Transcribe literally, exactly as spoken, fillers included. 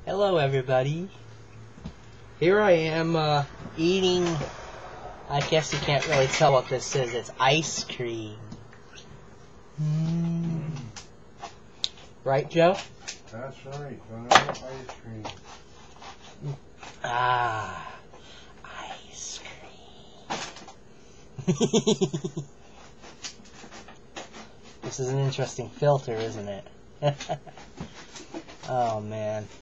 Hello everybody. Here I am uh, eating, I guess you can't really tell what this is, it's ice cream. Mm. Right, Joe? That's right, vanilla ice cream. Ah, ice cream. This is an interesting filter, isn't it? Oh man.